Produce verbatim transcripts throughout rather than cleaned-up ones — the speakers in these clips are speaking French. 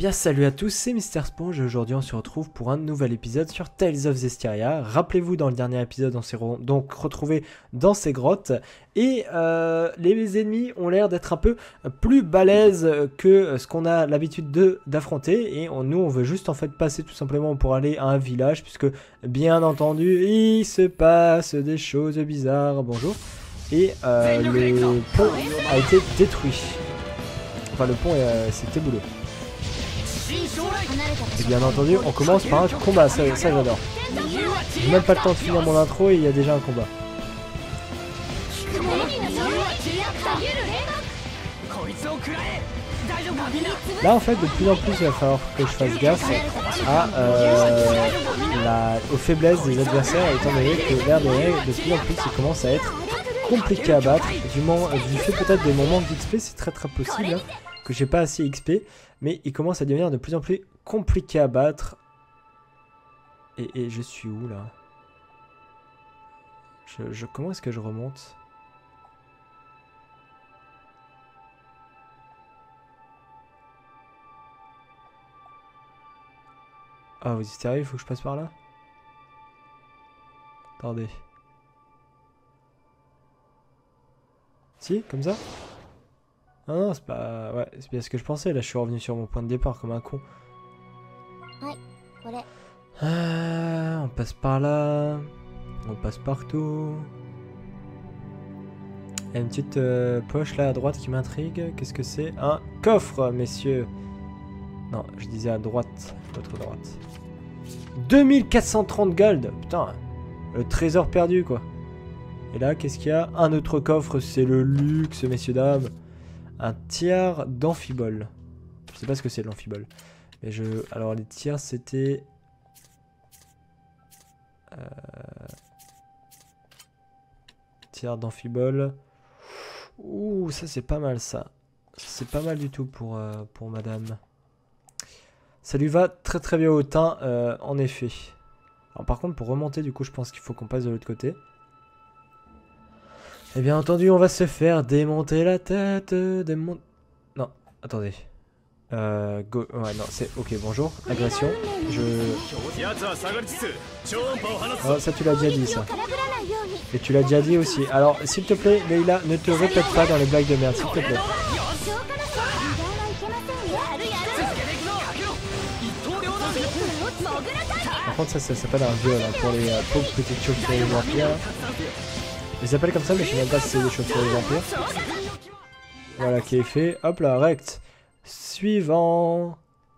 bien salut à tous, c'est Mister Sponge et aujourd'hui on se retrouve pour un nouvel épisode sur Tales of Zestiria. Rappelez-vous, dans le dernier épisode on s'est re donc retrouvé dans ces grottes et euh, les ennemis ont l'air d'être un peu plus balèzes que ce qu'on a l'habitude d'affronter et on, nous on veut juste en fait passer tout simplement pour aller à un village puisque bien entendu il se passe des choses bizarres. Bonjour. Et euh, le pont a été détruit. Enfin le pont euh, s'est éboulé. Et bien entendu, on commence par un combat, ça, ça j'adore. J'ai même pas le temps de finir mon intro et il y a déjà un combat. Là en fait, de plus en plus, il va falloir que je fasse gaffe à, euh, la, aux faiblesses des adversaires, étant donné que l'air de rien, de plus en plus, il commence à être compliqué à battre. Du, du fait peut-être de mon manque d'X P, c'est très très possible hein, que j'ai pas assez X P. Mais il commence à devenir de plus en plus compliqué à battre. Et, et je suis où là je, je, Comment est-ce que je remonte? Ah, vous êtes sérieux? Il faut que je passe par là? Attendez. Si, comme ça? Non, non, c'est pas... Ouais, c'est bien ce que je pensais. Là, je suis revenu sur mon point de départ comme un con. Ah, on passe par là. On passe partout. Il y a une petite euh, poche là à droite qui m'intrigue. Qu'est-ce que c'est? Un coffre, messieurs. Non, je disais à droite. L'autre droite. deux mille quatre cent trente gold. Putain, le trésor perdu, quoi. Et là, qu'est-ce qu'il y a? Un autre coffre. C'est le luxe, messieurs, dames. Un tiers d'amphibole. Je sais pas ce que c'est l'amphibole. Mais je. Alors les tiers c'était. Euh... Tiers d'amphibole. Ouh, ça c'est pas mal ça. C'est pas mal du tout pour, euh, pour madame. Ça lui va très très bien au teint, euh, en effet. Alors par contre pour remonter du coup je pense qu'il faut qu'on passe de l'autre côté. Et bien entendu, on va se faire démonter la tête. Démon... Non, attendez. Euh, go... Ouais, non, c'est... Ok, bonjour. Agression. Je... Oh, ça tu l'as déjà dit, ça. Et tu l'as déjà dit aussi. Alors, s'il te plaît, Leila, ne te répète pas dans les blagues de merde, s'il te plaît. Par contre, ça, ça s'appelle un viol hein, pour les euh, pauvres petites chauves-souris vampires. Ils s'appellent comme ça, mais je sais même pas si c'est des chauves-souris vampires. Voilà qui est fait. Hop là, rect. Suivant.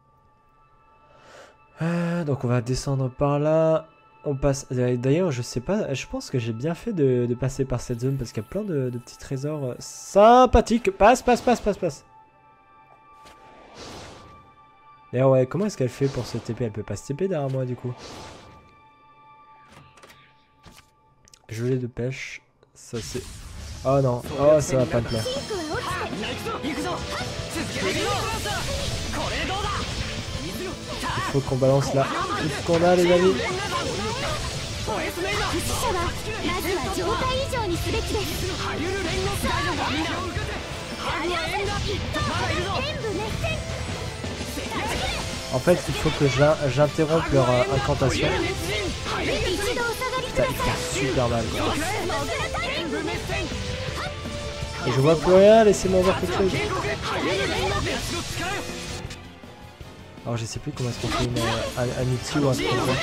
Euh, donc on va descendre par là. On passe. D'ailleurs, je sais pas. Je pense que j'ai bien fait de, de passer par cette zone parce qu'il y a plein de, de petits trésors sympathiques. Passe, passe, passe, passe, passe. D'ailleurs, ouais, comment est-ce qu'elle fait pour se T P? Elle peut pas se T P derrière moi du coup. Gelée de pêche. Ça c'est... Oh non, oh ça va pas me plaire. Il faut qu'on balance là tout ce qu'on a les amis. En fait il faut que j'interrompe leur euh, incantation. Putain ils font super mal quoi. Et je vois plus rien, laissez-moi voir quelque chose. Alors je sais plus comment est-ce qu'on fait une, un, un outil ou un truc comme ça.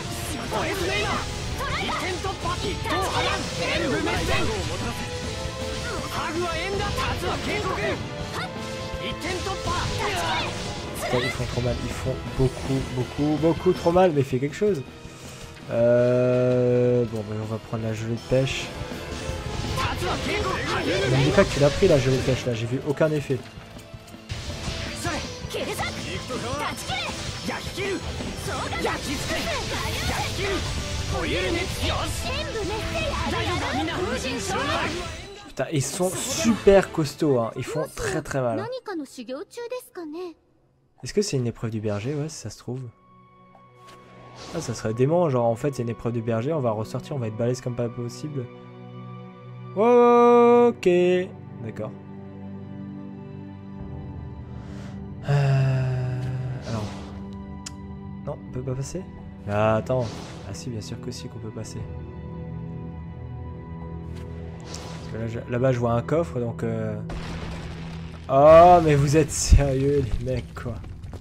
Putain, ils font trop mal, ils font beaucoup, beaucoup, beaucoup trop mal, mais il fait quelque chose. Euh... Bon, bah, on va prendre la gelée de pêche. Ne me dis pas que tu l'as pris la gelée de pêche là, j'ai vu aucun effet. Putain, ils sont super costauds, hein. Ils font très très mal. Hein. Est-ce que c'est une épreuve du berger? Ouais, si ça se trouve. Ah, ça serait dément, genre en fait c'est une épreuve du berger, on va ressortir, on va être balèze comme pas possible. Ok, d'accord. Euh... peut pas passer? Ah, attends. Ah si, bien sûr que si qu'on peut passer. Parce que là, là-bas, je vois un coffre, donc... Euh... Oh, mais vous êtes sérieux, les mecs, quoi.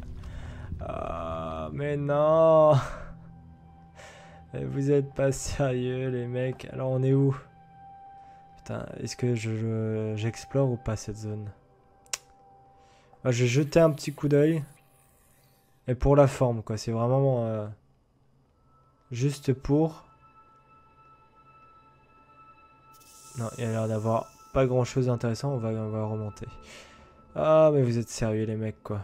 Ah, mais non. Mais vous êtes pas sérieux, les mecs. Alors, on est où? Putain, est-ce que je, j'explore ou pas cette zone? Ah, je vais jeter un petit coup d'œil. Et pour la forme, quoi. C'est vraiment... Euh, juste pour... Non, il y a l'air d'avoir pas grand-chose d'intéressant. On va, on va remonter. Ah, mais vous êtes sérieux, les mecs, quoi.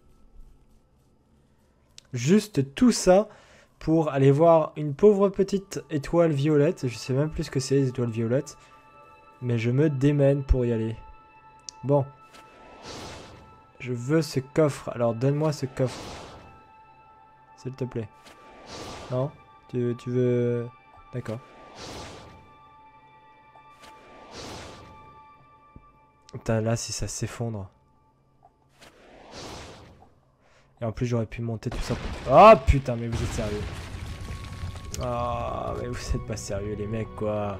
Juste tout ça pour aller voir une pauvre petite étoile violette. Je sais même plus ce que c'est, les étoiles violettes. Mais je me démène pour y aller. Bon. Je veux ce coffre. Alors, donne-moi ce coffre. S'il te plaît. Non? Tu, tu veux... D'accord. Putain, là, si ça s'effondre. Et en plus, j'aurais pu monter tout ça. Oh putain, mais vous êtes sérieux. Ah, oh, mais vous êtes pas sérieux, les mecs, quoi.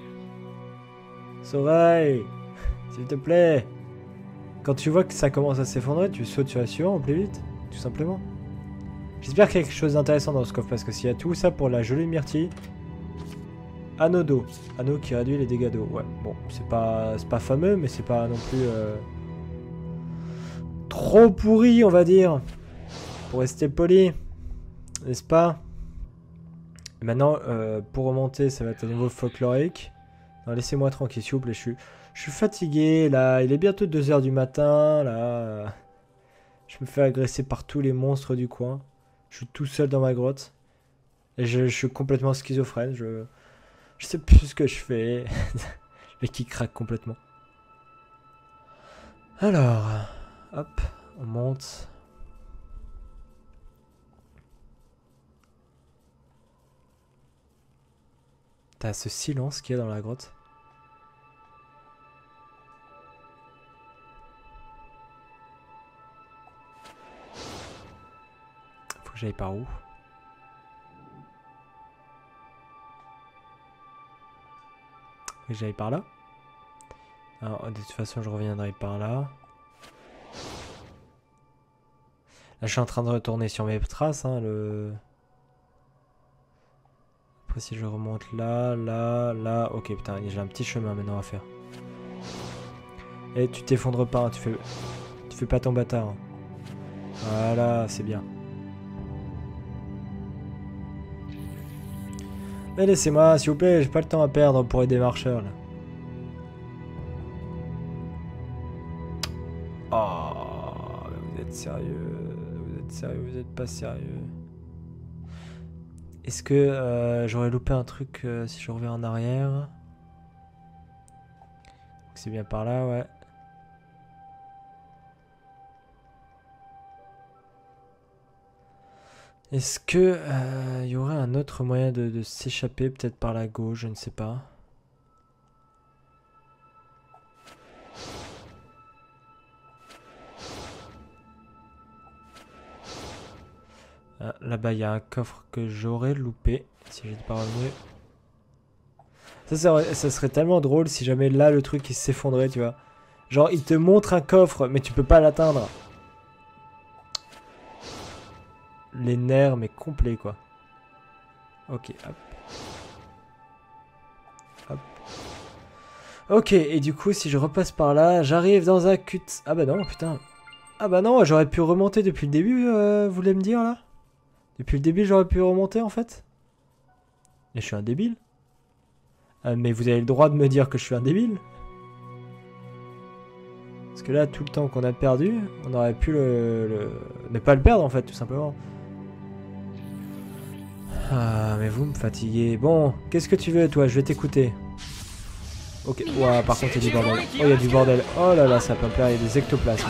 Soleil, s'il te plaît. Quand tu vois que ça commence à s'effondrer, tu sautes sur la suivante plus vite, tout simplement. J'espère qu'il y a quelque chose d'intéressant dans ce coffre, parce que s'il y a tout ça pour la jolie myrtille. Anneau d'eau. Anneau qui réduit les dégâts d'eau. Ouais, bon, c'est pas, c'est pas fameux, mais c'est pas non plus euh, trop pourri, on va dire. Pour rester poli. N'est-ce pas? Et maintenant, euh, pour remonter, ça va être à niveau folklorique. Non, laissez-moi tranquille, s'il vous plaît. Je suis, je suis fatigué, là. Il est bientôt deux heures du matin, là. Je me fais agresser par tous les monstres du coin. Je suis tout seul dans ma grotte. Et je, je suis complètement schizophrène. Je... Je sais plus ce que je fais. Mais qui craque complètement. Alors, hop, on monte. T'as ce silence qu'il y a dans la grotte. Faut que j'aille par où? Que j'aille par là. Alors, de toute façon, je reviendrai par là. Là, je suis en train de retourner sur mes traces. Hein, le... Après, si je remonte là, là, là... Ok, putain, j'ai un petit chemin maintenant à faire. Et tu t'effondres pas, hein, tu fais... Tu fais pas ton bâtard. Hein. Voilà, c'est bien. Mais laissez-moi, s'il vous plaît, j'ai pas le temps à perdre pour aider des marcheurs, là. Oh, vous êtes sérieux, vous êtes sérieux, vous êtes pas sérieux. Est-ce que euh, j'aurais loupé un truc euh, si je reviens en arrière? C'est bien par là, ouais. Est-ce que euh, y aurait un autre moyen de, de s'échapper, peut-être par la gauche, je ne sais pas. Ah, là-bas, il y a un coffre que j'aurais loupé, si j'étais pas revenu. Ça, ça, ça serait tellement drôle si jamais là, le truc, il s'effondrait, tu vois. Genre, il te montre un coffre, mais tu peux pas l'atteindre. Les nerfs, mais complets, quoi. Ok, hop. Hop. Ok, et du coup, si je repasse par là, j'arrive dans un cut... Ah bah non, putain. Ah bah non, j'aurais pu remonter depuis le début, euh, vous voulez me dire, là? Depuis le début, j'aurais pu remonter, en fait? Et je suis un débile. Euh, mais vous avez le droit de me dire que je suis un débile. Parce que là, tout le temps qu'on a perdu, on aurait pu le, le... ne pas le perdre, en fait, tout simplement. Ah, mais vous me fatiguez. Bon, qu'est-ce que tu veux, toi? Je vais t'écouter. Ok, ouah, par contre, il y a du bordel. Oh, il y a du bordel. Oh là là, ça peut me plaire, il y a des ectoplasmes.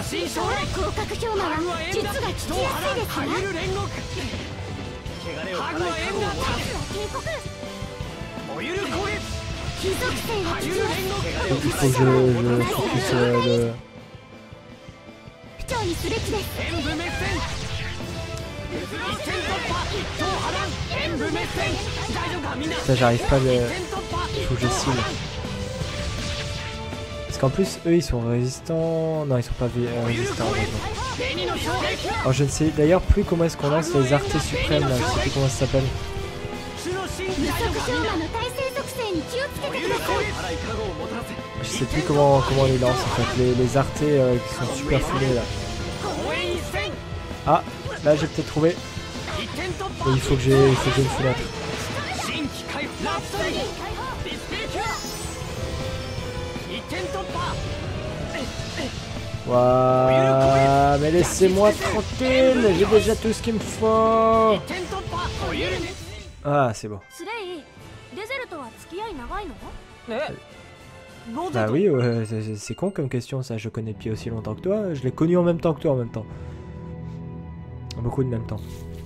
Il faut que je, je focus euh, le... Ça, j'arrive pas le... Il faut que je cible. Parce qu'en plus, eux, ils sont résistants... Non, ils sont pas euh, résistants. Alors, je ne sais d'ailleurs plus comment est-ce qu'on lance les artés suprêmes, là. Je sais plus comment ça s'appelle. Je sais plus comment, comment on les lance, en fait. Les, les artés euh, qui sont super foulés, là. Ah, là, j'ai peut-être trouvé. Et il faut que j'ai une fenêtre. Waouh, mais laissez-moi tranquille, j'ai déjà tout ce qu'il me faut. Ah, c'est bon. Bah oui, ouais, c'est con comme question ça, je connais Pi aussi longtemps que toi, je l'ai connu en même temps que toi en même temps. Beaucoup de même temps.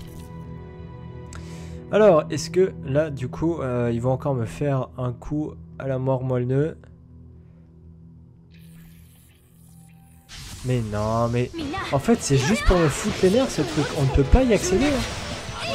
Alors, est-ce que là, du coup, euh, ils vont encore me faire un coup à la mort moelleux? Mais non, mais... En fait, c'est juste pour me foutre les nerfs, ce truc. On ne peut pas y accéder. Hein.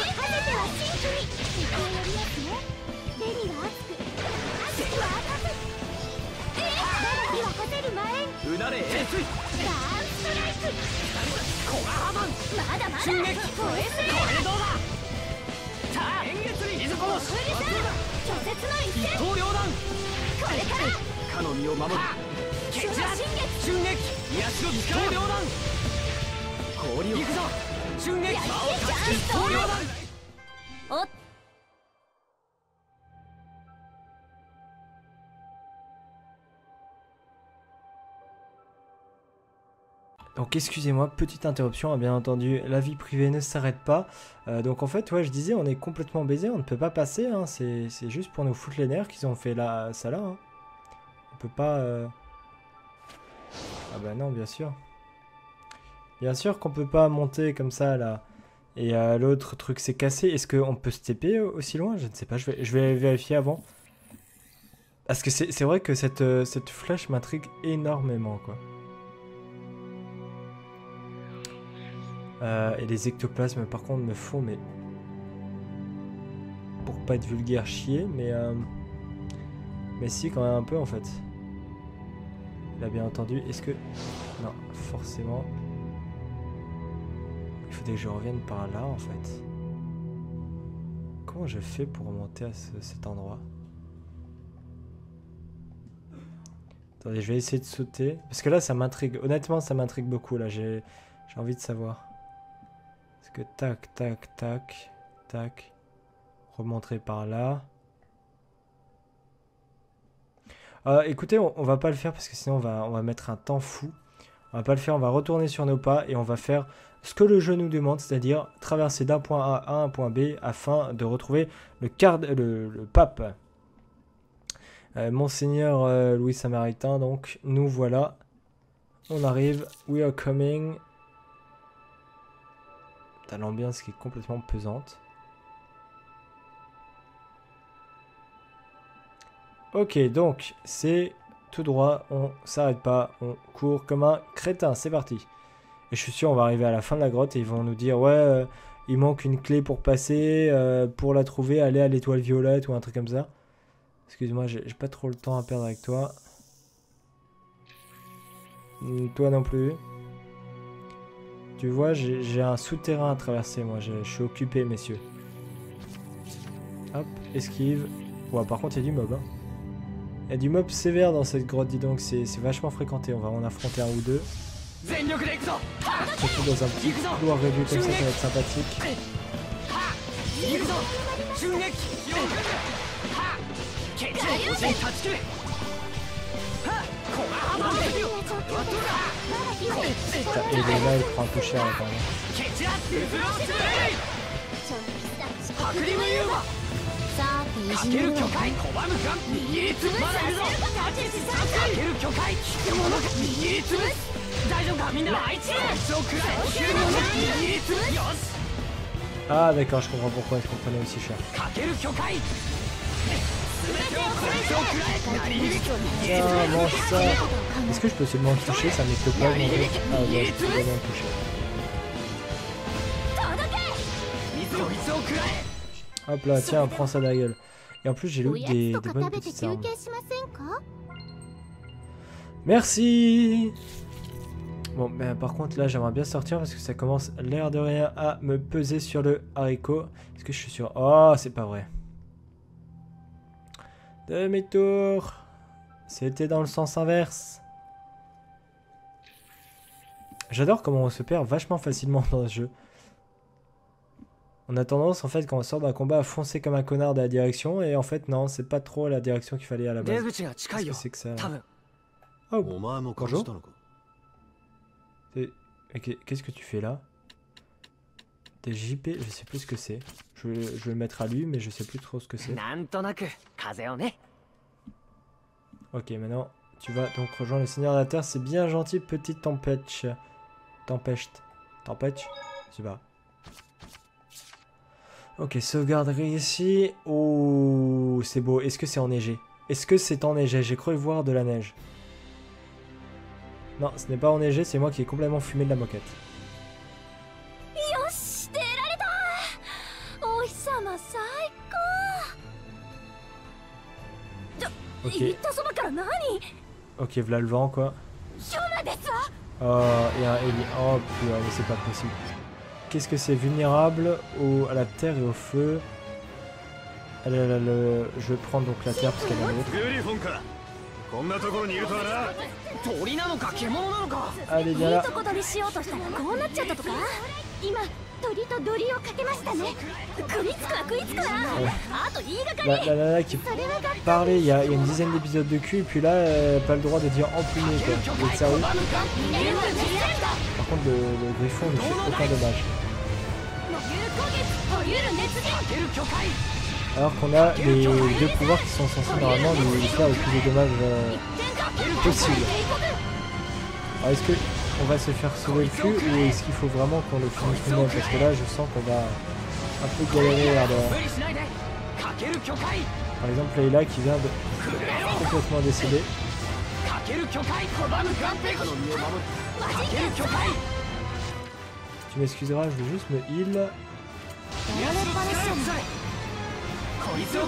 Donc excusez-moi, petite interruption, bien entendu, la vie privée ne s'arrête pas. Euh, donc en fait, ouais, je disais, on est complètement baisé, on ne peut pas passer, hein, c'est juste pour nous foutre les nerfs qu'ils ont fait là, ça là. Hein. On peut pas... Euh... Ah bah non, bien sûr. Bien sûr qu'on peut pas monter comme ça là. Et euh, l'autre truc s'est cassé. Est-ce qu'on peut se T P aussi loin? Je ne sais pas, je vais, je vais vérifier avant. Parce que c'est vrai que cette, euh, cette flèche m'intrigue énormément, quoi. Euh, et les ectoplasmes, par contre, me font, mais... Pour pas être vulgaire, chier, mais... Euh... Mais si, quand même un peu, en fait. Là, bien entendu, est-ce que... Non, forcément... Il faudrait que je revienne par là, en fait. Comment je fais pour remonter à ce, cet endroit? Attendez, je vais essayer de sauter. Parce que là, ça m'intrigue. Honnêtement, ça m'intrigue beaucoup, là. J'ai envie de savoir. Est-ce que tac, tac, tac, tac. Remonter par là. Euh, écoutez, on, on va pas le faire parce que sinon, on va, on va mettre un temps fou. On va pas le faire, on va retourner sur nos pas et on va faire ce que le jeu nous demande, c'est-à-dire traverser d'un point A à un point B afin de retrouver le, card, le, le pape. Euh, Monseigneur euh, Louis Samaritain, donc nous voilà. On arrive, we are coming. T'as l'ambiance qui est complètement pesante. Ok, donc c'est tout droit, on s'arrête pas, on court comme un crétin, c'est parti. Et je suis sûr on va arriver à la fin de la grotte et ils vont nous dire ouais, euh, il manque une clé pour passer, euh, pour la trouver, aller à l'étoile violette ou un truc comme ça. Excuse-moi, j'ai pas trop le temps à perdre avec toi. Toi non plus. Tu vois, j'ai un souterrain à traverser, moi, je suis occupé, messieurs. Hop, esquive. Ouais, par contre, il y a du mob, hein. Il y a du mob sévère dans cette grotte, dis donc, c'est vachement fréquenté, on va en affronter un ou deux. Surtout dans un petit couloir réduit comme ça, ça va être sympathique. Et là, il prend un peu cher, quand même. Ah d'accord, je comprends pourquoi je comprenais aussi cher. Ah, mange ça. Est-ce que je peux seulement le toucher? Ça m'est pas mon truc. Ah ouais, je peux vraiment le toucher. Hop là, tiens, prends ça de la gueule. Et en plus, j'ai loot des, des bonnes petites armes. Merci. Bon, ben par contre, là, j'aimerais bien sortir parce que ça commence, l'air de rien, à me peser sur le haricot. Est-ce que je suis sûr? Oh, c'est pas vrai. Demi-tour. C'était dans le sens inverse. J'adore comment on se perd vachement facilement dans ce jeu. On a tendance, en fait, quand on sort d'un combat, à foncer comme un connard de la direction. Et en fait, non, c'est pas trop la direction qu'il fallait à la base. Qu'est-ce que c'est que ça là? Oh, bonjour. Qu'est-ce que tu fais là? Des J P, je sais plus ce que c'est. Je, je vais le mettre à lui, mais je sais plus trop ce que c'est. Ok, maintenant, tu vas donc rejoindre le Seigneur de la Terre. C'est bien gentil, petite tempête. Tempête. Tempête? Je sais pas. Ok, sauvegarderie ici. Oh, c'est beau. Est-ce que c'est enneigé? Est-ce que c'est enneigé? J'ai cru voir de la neige. Non, ce n'est pas enneigé, c'est moi qui ai complètement fumé de la moquette. Ok. Ok, voilà le vent quoi. Oh, et un héli. Oh putain, mais c'est pas possible. Qu'est-ce que c'est? Vulnérable au, à la terre et au feu. Elle, elle, elle, elle, je vais prendre donc la terre parce qu'elle est l'autre. Allez, viens là. La, la nana qui parlait il y a, il y a une dizaine d'épisodes de cul, et puis là, euh, pas le droit de dire emplumé quoi. Vous êtes sérieux? Par contre, le, le griffon ne fait aucun dommage. Alors qu'on a les deux pouvoirs qui sont censés normalement lui faire le plus de dommages euh, possible. Alors est-ce qu'on va se faire sauver le cul ou est-ce qu'il faut vraiment qu'on le finisse nous-mêmes? Parce que là je sens qu'on va un peu galérer là dedans. Par exemple Leila qui vient de complètement décéder. Tu m'excuseras, je vais juste me heal. Il est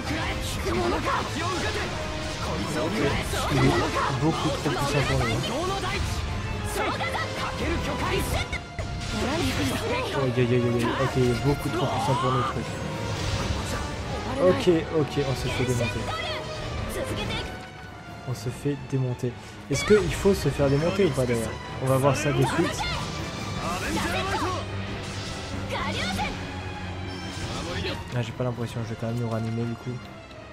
beaucoup trop puissant pour nous. Oh, yeah, yeah, yeah, yeah. Ok, il est beaucoup trop puissant pour nous, truc. Ok, ok, on se fait démonter. On se fait démonter. Est-ce qu'il faut se faire démonter ou pas d'ailleurs? On va voir ça de suite. Ah, j'ai pas l'impression, je vais quand même nous ranimer du coup.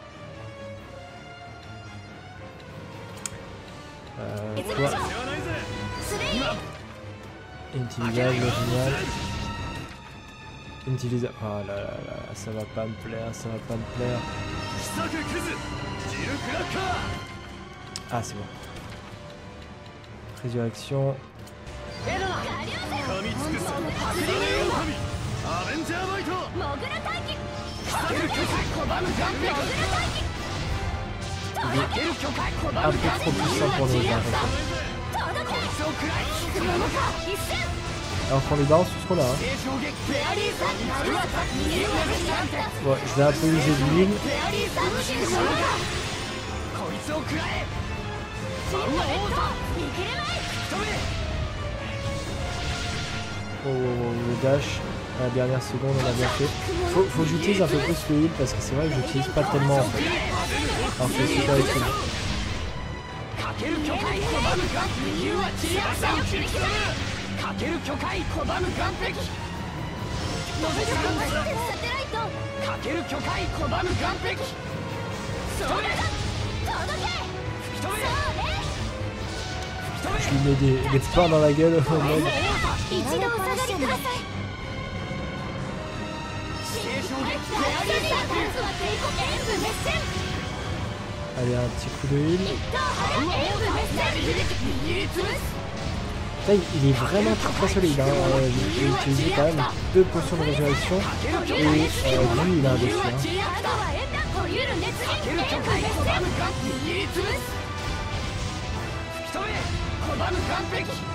Euh, quoi? Inutilisable, génial. Inutilisable. Oh là là là, ça va pas me plaire, ça va pas me plaire. Ah, c'est bon. Résurrection. Un peu trop puissant pour nous, alors qu'on les balance tout ce qu'on a. Hein. Ouais, je vais un peu user de l'huile. Oh, oh, oh, le dash à la dernière seconde, on a bien fait. Faut, faut que j'utilise un peu plus le heal parce que c'est vrai que j'utilise pas tellement en fait. Alors c'est super utile. Je lui mets des, des pains dans la gueule au mode. Allez, un petit coup de heal. Là, il est vraiment très très solide. Hein. J'ai utilisé quand même deux potions de résurrection et euh, lui il a un défi. Hein.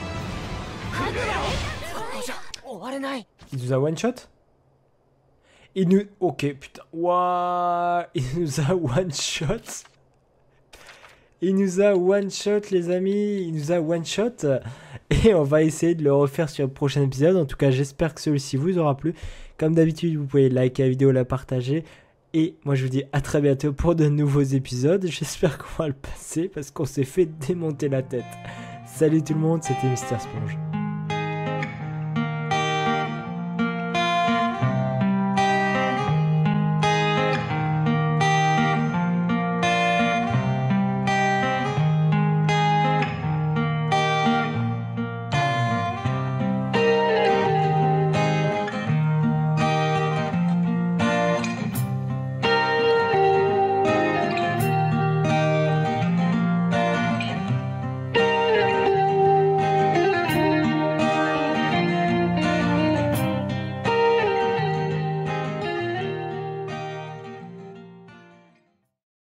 Il nous a one shot? Il nous... Ok, putain. Waouh. Il nous a one-shot. Il nous a one-shot, les amis. Il nous a one-shot. Et on va essayer de le refaire sur le prochain épisode. En tout cas, j'espère que celui-ci vous aura plu. Comme d'habitude, vous pouvez liker la vidéo, la partager. Et moi, je vous dis à très bientôt pour de nouveaux épisodes. J'espère qu'on va le passer parce qu'on s'est fait démonter la tête. Salut tout le monde, c'était Mister Sponge.